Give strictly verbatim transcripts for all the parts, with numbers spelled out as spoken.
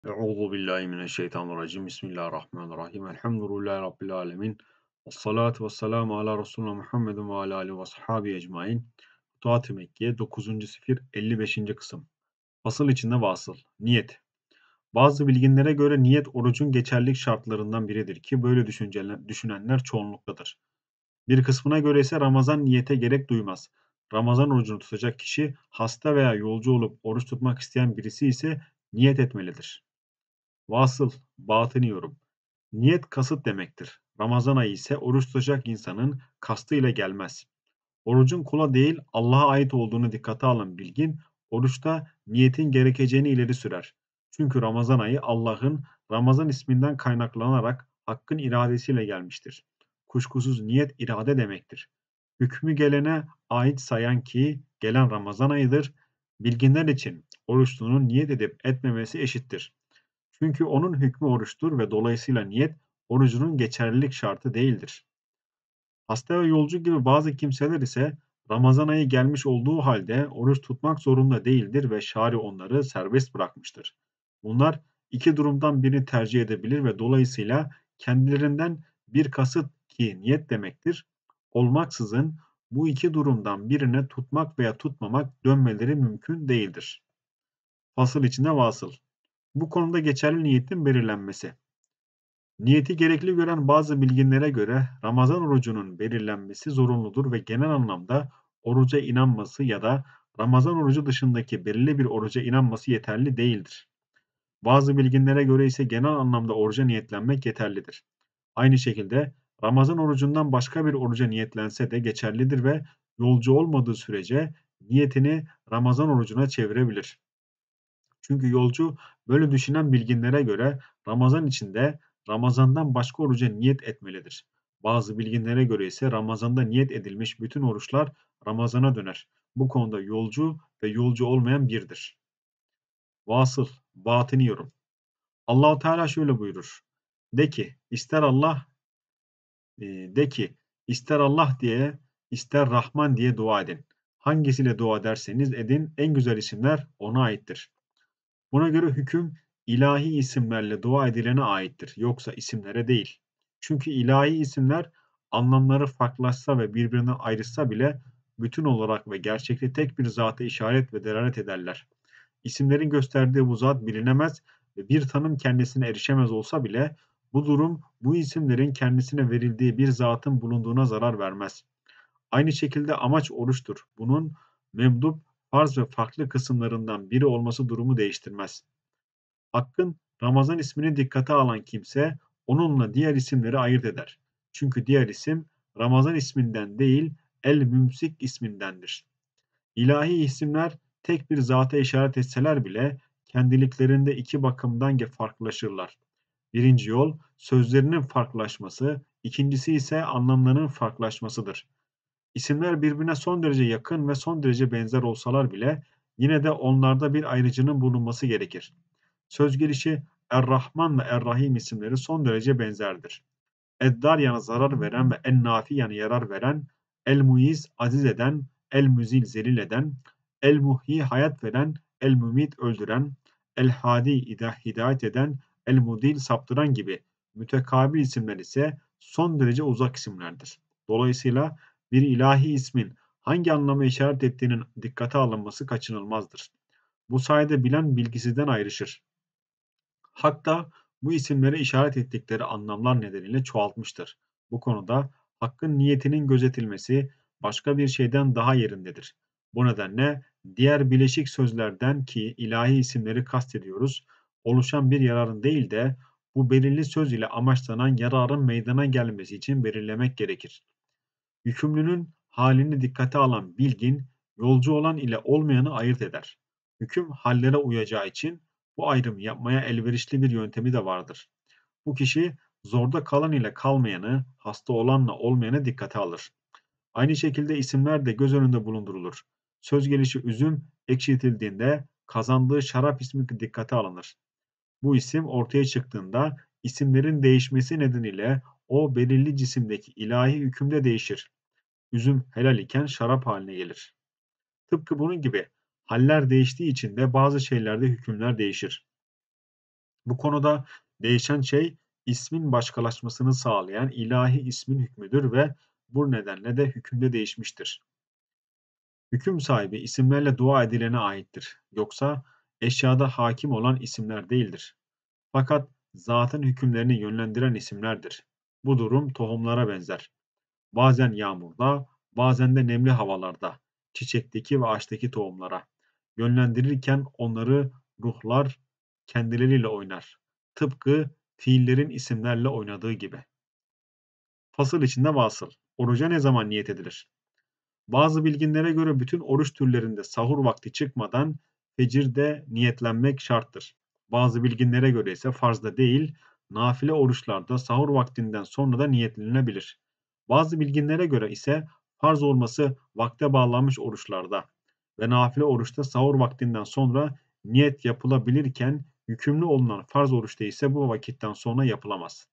Euzu billahi mineşşeytanirracim. Bismillahirrahmanirrahim. Elhamdülillahi Rabbil alemin. Vessalatu vesselamu ala Resulina Muhammedin ve ala alihi ve ashabihi ecmaîn. Futuhat-ı Mekkiye dokuzuncu sefir elli beşinci kısım. Fasıl içinde vasıl. Niyet. Bazı bilginlere göre niyet orucun geçerlilik şartlarından biridir ki böyle düşünceler, düşünenler çoğunluktadır. Bir kısmına göre ise Ramazan niyete gerek duymaz. Ramazan orucunu tutacak kişi hasta veya yolcu olup oruç tutmak isteyen birisi ise niyet etmelidir. Vasıl, batını yorum. Niyet kasıt demektir. Ramazan ayı ise oruç tutacak insanın kastıyla gelmez. Orucun kula değil Allah'a ait olduğunu dikkate alan bilgin, oruçta niyetin gerekeceğini ileri sürer. Çünkü Ramazan ayı Allah'ın Ramazan isminden kaynaklanarak Hakk'ın iradesiyle gelmiştir. Kuşkusuz niyet irade demektir. Hükmü gelene ait sayan ki gelen Ramazan ayıdır. Bilginler için oruçlunun niyet edip etmemesi eşittir. Çünkü onun hükmü oruçtur ve dolayısıyla niyet orucunun geçerlilik şartı değildir. Hasta ve yolcu gibi bazı kimseler ise Ramazan ayı gelmiş olduğu halde oruç tutmak zorunda değildir ve şari onları serbest bırakmıştır. Bunlar iki durumdan birini tercih edebilir ve dolayısıyla kendilerinden bir kasıt ki niyet demektir, olmaksızın bu iki durumdan birine tutmak veya tutmamak dönmeleri mümkün değildir. Fasıl içinde vasıl. Bu konuda geçerli niyetin belirlenmesi. Niyeti gerekli gören bazı bilginlere göre Ramazan orucunun belirlenmesi zorunludur ve genel anlamda oruca inanması ya da Ramazan orucu dışındaki belirli bir oruca inanması yeterli değildir. Bazı bilginlere göre ise genel anlamda oruca niyetlenmek yeterlidir. Aynı şekilde Ramazan orucundan başka bir oruca niyetlense de geçerlidir ve yolcu olmadığı sürece niyetini Ramazan orucuna çevirebilir. Çünkü yolcu böyle düşünen bilginlere göre Ramazan içinde Ramazan'dan başka oruca niyet etmelidir. Bazı bilginlere göre ise Ramazan'da niyet edilmiş bütün oruçlar Ramazan'a döner. Bu konuda yolcu ve yolcu olmayan birdir. Vasıl, batini yorum. Allahu Teala şöyle buyurur. De ki, ister Allah e, de ki, ister Allah diye, ister Rahman diye dua edin. Hangisiyle dua ederseniz edin, en güzel isimler ona aittir. Buna göre hüküm ilahi isimlerle dua edilene aittir, yoksa isimlere değil. Çünkü ilahi isimler anlamları farklılaşsa ve birbirinden ayrışsa bile bütün olarak ve gerçekte tek bir zata işaret ve delalet ederler. İsimlerin gösterdiği bu zat bilinemez ve bir tanım kendisine erişemez olsa bile bu durum bu isimlerin kendisine verildiği bir zatın bulunduğuna zarar vermez. Aynı şekilde amaç oruçtur. Bunun memdup, farz ve farklı kısımlarından biri olması durumu değiştirmez. Hakk'ın Ramazan ismini dikkate alan kimse onunla diğer isimleri ayırt eder. Çünkü diğer isim Ramazan isminden değil El-Mümsik ismindendir. İlahi isimler tek bir zata işaret etseler bile kendiliklerinde iki bakımdan farklılaşırlar. Birinci yol sözlerinin farklılaşması, ikincisi ise anlamlarının farklılaşmasıdır. İsimler birbirine son derece yakın ve son derece benzer olsalar bile yine de onlarda bir ayrıcının bulunması gerekir. Söz gelişi Er-Rahman ve Er-Rahim isimleri son derece benzerdir. Eddar yani zarar veren ve En-Nafi yani yarar veren, El-Muiz aziz eden, El-Müzil zelil eden, El-Muhyi hayat veren, El-Mümit öldüren, El-Hadi hidayet eden, El-Mudil saptıran gibi mütekabil isimler ise son derece uzak isimlerdir. Dolayısıyla bir ilahi ismin hangi anlama işaret ettiğinin dikkate alınması kaçınılmazdır. Bu sayede bilen bilgisizden ayrışır. Hatta bu isimlere işaret ettikleri anlamlar nedeniyle çoğaltmıştır. Bu konuda Hakk'ın niyetinin gözetilmesi başka bir şeyden daha yerindedir. Bu nedenle diğer bileşik sözlerden ki ilahi isimleri kastediyoruz, oluşan bir yararın değil de bu belirli söz ile amaçlanan yararın meydana gelmesi için belirlemek gerekir. Yükümlünün halini dikkate alan bilgin, yolcu olan ile olmayanı ayırt eder. Hüküm hallere uyacağı için bu ayrımı yapmaya elverişli bir yöntemi de vardır. Bu kişi zorda kalan ile kalmayanı, hasta olanla olmayanı dikkate alır. Aynı şekilde isimler de göz önünde bulundurulur. Söz gelişi üzüm ekşitildiğinde kazandığı şarap ismi dikkate alınır. Bu isim ortaya çıktığında isimlerin değişmesi nedeniyle o belirli cisimdeki ilahi hükümde değişir. Üzüm helal iken şarap haline gelir. Tıpkı bunun gibi haller değiştiği için de bazı şeylerde hükümler değişir. Bu konuda değişen şey ismin başkalaşmasını sağlayan ilahi ismin hükmüdür ve bu nedenle de hükümde değişmiştir. Hüküm sahibi isimlerle dua edilene aittir. Yoksa eşyada hakim olan isimler değildir. Fakat zatın hükümlerini yönlendiren isimlerdir. Bu durum tohumlara benzer. Bazen yağmurda, bazen de nemli havalarda, çiçekteki ve ağaçtaki tohumlara. Yönlendirirken onları ruhlar kendileriyle oynar. Tıpkı fiillerin isimlerle oynadığı gibi. Fasıl içinde vasıl. Oruca ne zaman niyet edilir? Bazı bilginlere göre bütün oruç türlerinde sahur vakti çıkmadan fecirde niyetlenmek şarttır. Bazı bilginlere göre ise farzda değil, nafile oruçlarda sahur vaktinden sonra da niyetlenilebilir. Bazı bilginlere göre ise farz olması vakte bağlanmış oruçlarda ve nafile oruçta sahur vaktinden sonra niyet yapılabilirken yükümlü olunan farz oruçta ise bu vakitten sonra yapılamaz.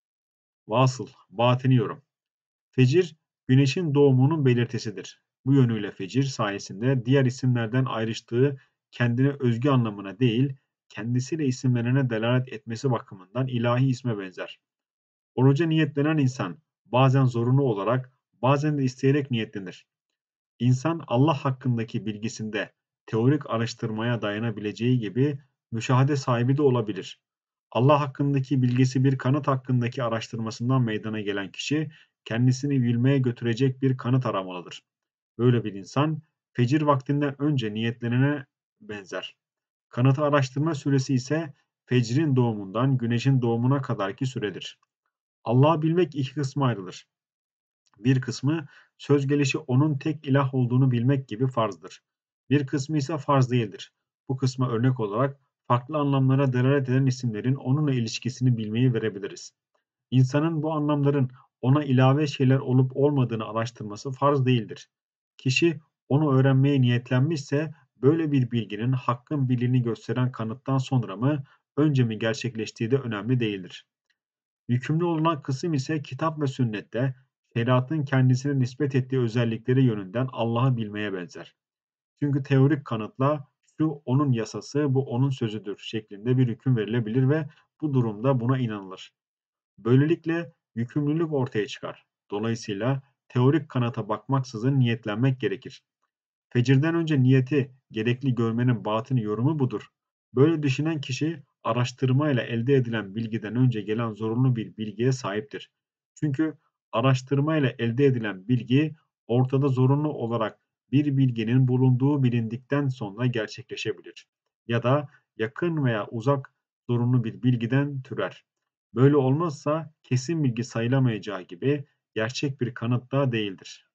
Vasıl, batini yorum. Fecir, güneşin doğumunun belirtisidir. Bu yönüyle fecir sayesinde diğer isimlerden ayrıştığı kendine özgü anlamına değil, kendisiyle isimlerine delalet etmesi bakımından ilahi isme benzer. Oruca niyetlenen insan bazen zorunlu olarak, bazen de isteyerek niyetlenir. İnsan Allah hakkındaki bilgisinde teorik araştırmaya dayanabileceği gibi müşahede sahibi de olabilir. Allah hakkındaki bilgisi bir kanıt hakkındaki araştırmasından meydana gelen kişi kendisini bilmeye götürecek bir kanıt aramalıdır. Böyle bir insan fecir vaktinden önce niyetlenene benzer. Kanıtı araştırma süresi ise fecrin doğumundan güneşin doğumuna kadarki süredir. Allah'ı bilmek iki kısma ayrılır. Bir kısmı söz gelişi onun tek ilah olduğunu bilmek gibi farzdır. Bir kısmı ise farz değildir. Bu kısma örnek olarak farklı anlamlara delalet eden isimlerin onunla ilişkisini bilmeyi verebiliriz. İnsanın bu anlamların ona ilave şeyler olup olmadığını araştırması farz değildir. Kişi onu öğrenmeye niyetlenmişse böyle bir bilginin hakkın bilini gösteren kanıttan sonra mı önce mi gerçekleştiği de önemli değildir. Yükümlü olunan kısım ise kitap ve sünnette şeriatın kendisine nispet ettiği özellikleri yönünden Allah'ı bilmeye benzer. Çünkü teorik kanıtla şu onun yasası, bu onun sözüdür şeklinde bir hüküm verilebilir ve bu durumda buna inanılır. Böylelikle yükümlülük ortaya çıkar. Dolayısıyla teorik kanıta bakmaksızın niyetlenmek gerekir. Fecirden önce niyeti gerekli görmenin batını yorumu budur. Böyle düşünen kişi araştırmayla elde edilen bilgiden önce gelen zorunlu bir bilgiye sahiptir. Çünkü araştırmayla elde edilen bilgi ortada zorunlu olarak bir bilginin bulunduğu bilindikten sonra gerçekleşebilir. Ya da yakın veya uzak zorunlu bir bilgiden türer. Böyle olmazsa kesin bilgi sayılamayacağı gibi gerçek bir kanıt da değildir.